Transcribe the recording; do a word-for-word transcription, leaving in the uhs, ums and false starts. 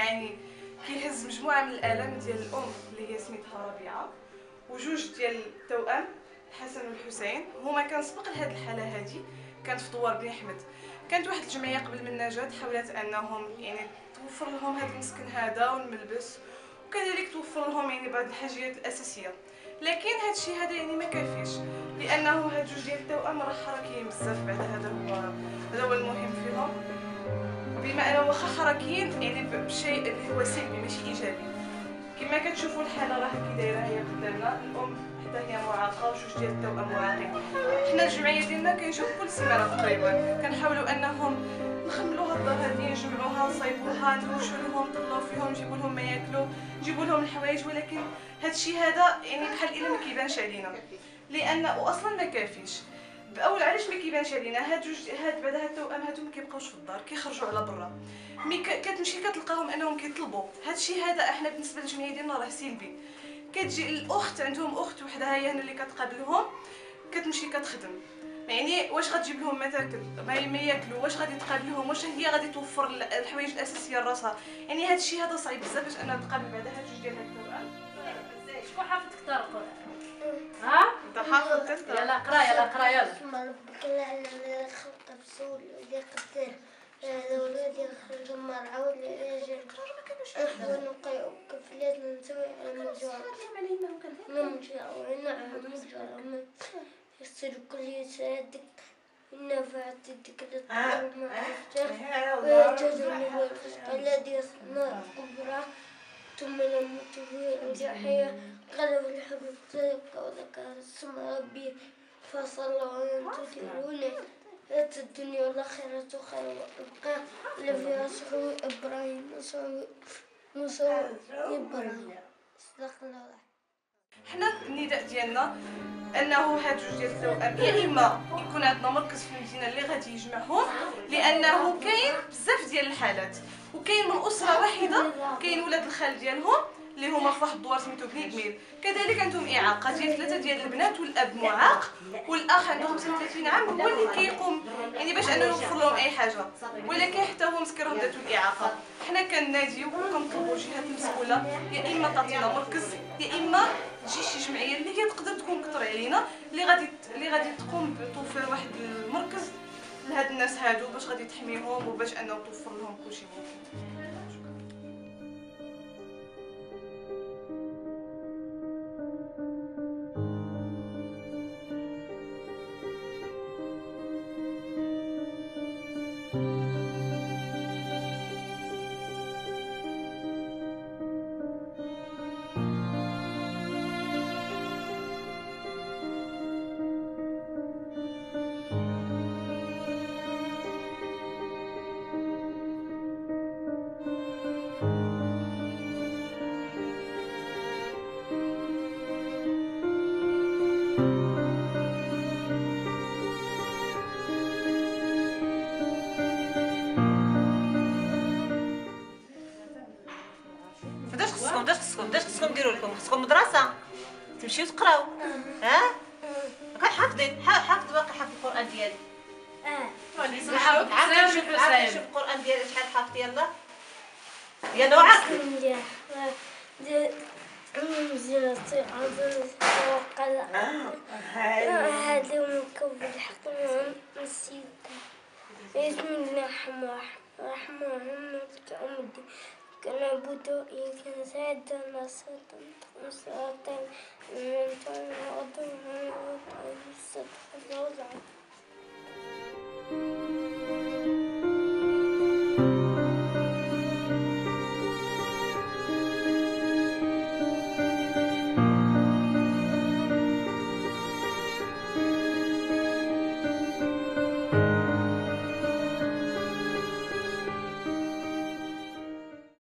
يعني كيهز مجموعه من الالام ديال الام اللي هي سميتها ربيعه، وجوج ديال التوأم الحسن والحسين. هما كان سبق لهاد الحاله هادي، كانت في دوار بني احمد. كانت واحد الجمعيه قبل من النجاة حاولت انهم يعني توفر لهم هذا المسكن هذا والملبس، وكذلك توفر لهم يعني بعض الحاجيات الاساسيه. لكن هذا الشيء هذا يعني ما كافيش، لانه هاد جوج ديال التوأم راه حركيين بزاف. بعد هذا هو هذا هو المهم فيهم، بما انه واخا حركيين يعني بشيء اللي هو سلبي ماشي ايجابي. كما كتشوفوا الحاله راه كي دايره هي قدامنا، الام حتى هي معاقه وجوج ديال التوأم معاقين. حنا الجمعيه ديالنا كنشوف كل سيمانه تقريبا كنحاولوا انهم نخملوا هاد الدار هادي، نجمعوها نصايبوها، نروشوا لهم، نطلعوا فيهم، نجيبوا لهم ما ياكلوا، نجيبوا لهم الحوايج. ولكن هاد الشيء هذا يعني بحال الا ما كيبانش علينا، لانه اصلا ما كافيش. باول علاش ما كيبانش علينا هاد جوج هاد بعدا هاد التوأم هادو ما كيبقاوش في الدار، كيخرجوا على برا. ملي كتمشي كتلقاهم انهم كيطلبوا هاد الشيء هذا. احنا بالنسبه للجمعيه ديالنا راه سلبي. كتجي الاخت عندهم اخت وحده هي هنا اللي كتقابلهم، كتمشي كتخدم. يعني واش غتجيب لهم ما تاكل ما ياكلوا، واش غادي تقابلهم، واش هي غادي توفر الحوايج الاساسيه لراسها. يعني هذا الشيء هذا صعيب بزاف باش انها تقابل بعدا هاد جوج ديال هاد التوأم. شكون حافظ كثر القران؟ ها انت حافظ انت؟ يلا قرا يلا قرا يلا. اسم ربك الاعلى الذي خلق فسول الذي قدر الذي يخرج المرعى والذي أحوال نقيئك فلا ننسوي على المجوع نمجع ونعم مجع من يسر كل يسادك إن فاتدك للطير ما أفتح ويجزني والرزق الذي يصنع الكبرى ثم يموت فيه الجحية قلب الحب طريق وذكر اسم ربي فصلى وأنتم تدعون الدنيا والآخرة خير وأبقى اللي فيها صحو إبراهيم وصحو إبراهيم. صدق الله. حنا النداء ديالنا انه هاد جوج ديال التوأم يا اما يكون عندنا مركز في المدينه اللي غادي يجمعهم، لانه كاين بزاف ديال الحالات، وكاين من اسره واحده كاين ولاد الخال ديالهم اللي هما في واحد الدوار سميتو بني كميل، كذلك عندهم اعاقه ديال ثلاثه ديال البنات، والاب معاق، والاخ عنده خمسة وثلاثين عام هو اللي كيقوم يعني باش انه يوفر لهم اي حاجه. ولكن حتى هو مسكين راه ذاته الاعاقه. حنا كنناديو وكنطلبوا الجهات المسؤوله يا اما تعطينا مركز يا اما تجي شي جمعيه اللي هي تقدر تكون كثر علينا، اللي غادي اللي غادي تقوم بتوفير واحد المركز لهاد الناس هادو باش غادي تحميهم وباش انه توفر لهم كلشي ممكن. داش خصكم ديروا لكم؟ خصكم مدرسه تمشيو تقراو. ها كان حافظين حافظ باقي حافظ القران ديالي. اه عاود عاود شوف القران ديالي شحال حافظ. يلا يا نوعك منزلتي عظيم وقلق هذا مكون بالحق نسيت. بسم الله الرحمن الرحيم مالك يوم الدين كنعبد وإياك نستعين صراط المستقيم أنعمت عليهم غير المغضوب عليهم ولا الضالين.